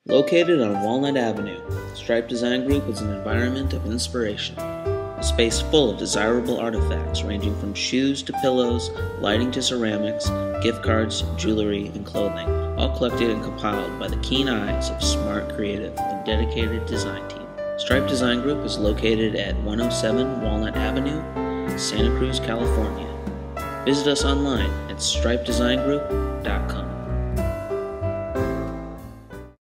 Located on Walnut Avenue, Stripe Design Group is an environment of inspiration. A space full of desirable artifacts ranging from shoes to pillows, lighting to ceramics, gift cards, jewelry, and clothing, all collected and compiled by the keen eyes of smart, creative, and dedicated design team. Stripe Design Group is located at 107 Walnut Avenue, Santa Cruz, California. Visit us online at stripedesigngroup.com.